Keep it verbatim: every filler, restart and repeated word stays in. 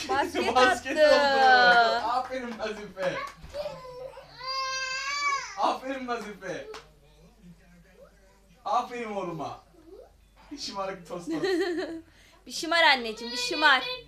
Basket, Basket attı. oldu. Aferin Nazife. Aferin Nazife. Aferin oğluma. Şımarık tostos. Bir şımar anneciğim, bir şımar.